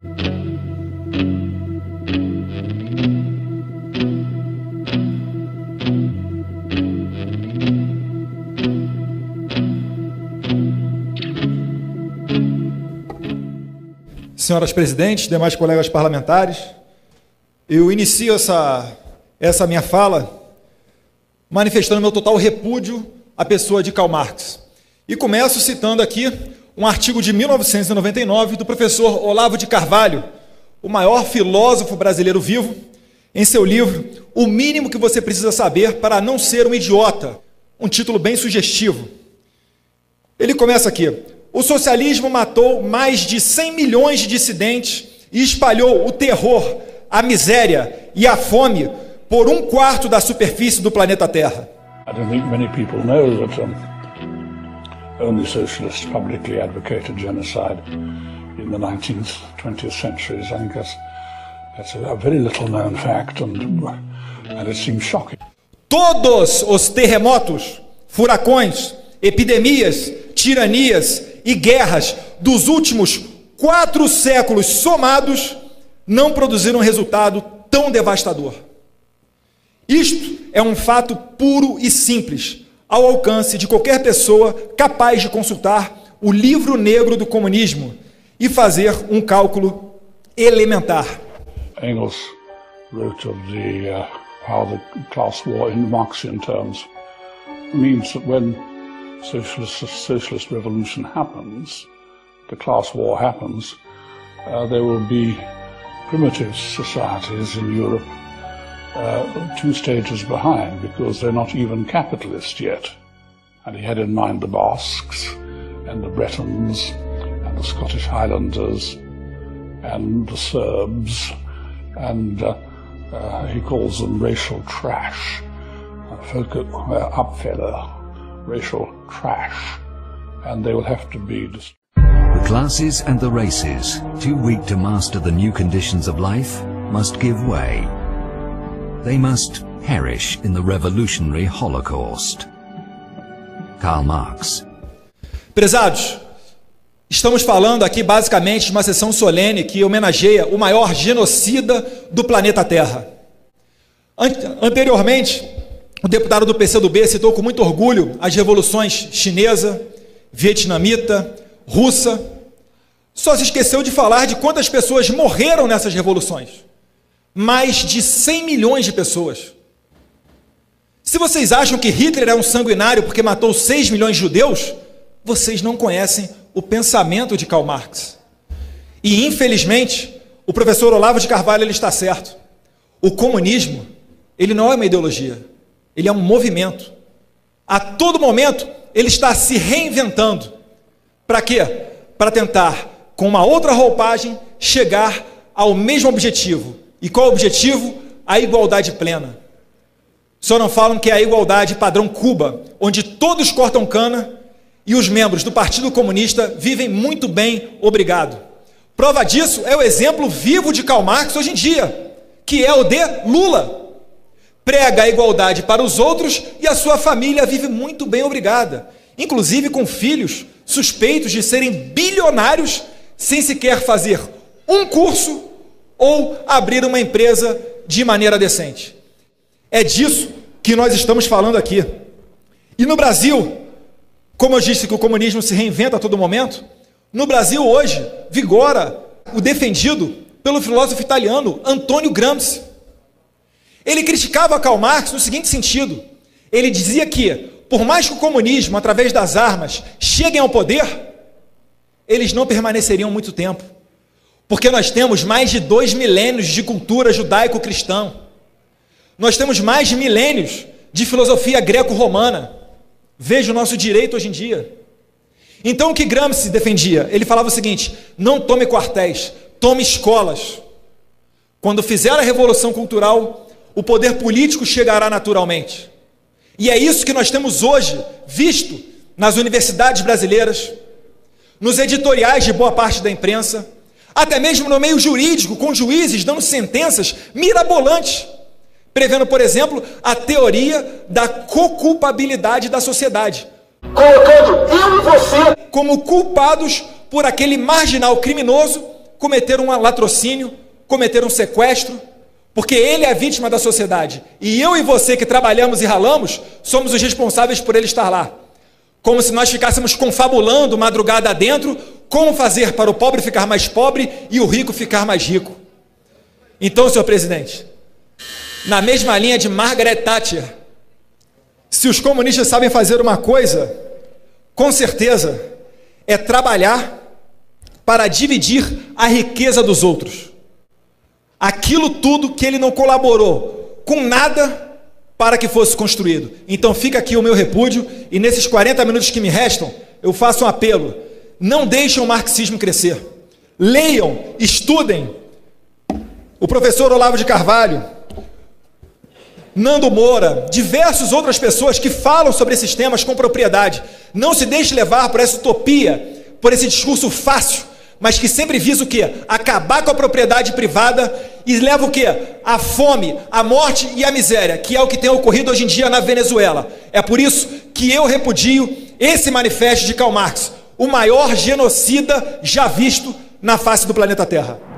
Senhoras presidentes, demais colegas parlamentares, eu inicio essa minha fala manifestando meu total repúdio à pessoa de Karl Marx. E começo citando aqui um artigo de 1999 do professor Olavo de Carvalho, o maior filósofo brasileiro vivo, em seu livro O Mínimo que Você Precisa Saber para Não Ser um Idiota, um título bem sugestivo. Ele começa aqui: o socialismo matou mais de 100 milhões de dissidentes e espalhou o terror, a miséria e a fome por 1/4 da superfície do planeta Terra. I don't think many people know that only socialists publicly advocated genocide in the 19th, 20th centuries. I think that's a very little known fact and it seems shocking. Todos os terremotos, furacões, epidemias, tiranias e guerras dos últimos 4 séculos somados não produziram um resultado tão devastador. Isto é um fato puro e simples, ao alcance de qualquer pessoa capaz de consultar o livro negro do comunismo e fazer um cálculo elementar. Engels wrote of how the class war in Marxian terms means that when socialist revolution happens, the class war happens, there will be primitive societies in Europe 2 stages behind, because they're not even capitalist yet. And he had in mind the Basques and the Bretons and the Scottish Highlanders and the Serbs, and he calls them racial trash, Abfälle, racial trash, and they will have to be destroyed. The classes and the races, too weak to master the new conditions of life, must give way. They must perish in the revolutionary Holocaust. Karl Marx. Prezados, estamos falando aqui basicamente de uma sessão solene que homenageia o maior genocida do planeta Terra. Anteriormente, o deputado do PCdoB citou com muito orgulho as revoluções chinesa, vietnamita, russa. Só se esqueceu de falar de quantas pessoas morreram nessas revoluções. Mais de 100 milhões de pessoas. Se vocês acham que Hitler é um sanguinário porque matou 6 milhões de judeus, vocês não conhecem o pensamento de Karl Marx. E, infelizmente, o professor Olavo de Carvalho ele está certo. O comunismo, ele não é uma ideologia, ele é um movimento. A todo momento, ele está se reinventando. Para quê? Para tentar, com uma outra roupagem, chegar ao mesmo objetivo. E qual é o objetivo? A igualdade plena. Só não falam que é a igualdade padrão Cuba, onde todos cortam cana e os membros do Partido Comunista vivem muito bem, obrigado. Prova disso é o exemplo vivo de Karl Marx hoje em dia, que é o de Lula. Prega a igualdade para os outros e a sua família vive muito bem, obrigada. Inclusive com filhos suspeitos de serem bilionários sem sequer fazer um curso ou abrir uma empresa de maneira decente. É disso que nós estamos falando aqui. E no Brasil, como eu disse que o comunismo se reinventa a todo momento, no Brasil hoje vigora o defendido pelo filósofo italiano Antonio Gramsci. Ele criticava Karl Marx no seguinte sentido: ele dizia que, por mais que o comunismo, através das armas, cheguem ao poder, eles não permaneceriam muito tempo. Porque nós temos mais de 2 milênios de cultura judaico-cristã. Nós temos mais de milênios de filosofia greco-romana. Veja o nosso direito hoje em dia. Então o que Gramsci defendia? Ele falava o seguinte: não tome quartéis, tome escolas. Quando fizer a revolução cultural, o poder político chegará naturalmente. E é isso que nós temos hoje visto nas universidades brasileiras, nos editoriais de boa parte da imprensa, até mesmo no meio jurídico, com juízes dando sentenças mirabolantes, prevendo, por exemplo, a teoria da co-culpabilidade da sociedade, colocando eu e você como culpados por aquele marginal criminoso cometer um latrocínio, cometer um sequestro, porque ele é a vítima da sociedade. E eu e você que trabalhamos e ralamos, somos os responsáveis por ele estar lá. Como se nós ficássemos confabulando madrugada adentro, como fazer para o pobre ficar mais pobre e o rico ficar mais rico. Então, senhor presidente, na mesma linha de Margaret Thatcher, se os comunistas sabem fazer uma coisa, com certeza, é trabalhar para dividir a riqueza dos outros. Aquilo tudo que ele não colaborou com nada para que fosse construído. Então fica aqui o meu repúdio, e nesses 40 minutos que me restam, eu faço um apelo: não deixem o marxismo crescer. Leiam, estudem. O professor Olavo de Carvalho, Nando Moura, diversas outras pessoas que falam sobre esses temas com propriedade. Não se deixe levar por essa utopia, por esse discurso fácil, mas que sempre visa o quê? Acabar com a propriedade privada e leva o quê? A fome, a morte e a miséria, que é o que tem ocorrido hoje em dia na Venezuela. É por isso que eu repudio esse manifesto de Karl Marx, o maior genocida já visto na face do planeta Terra.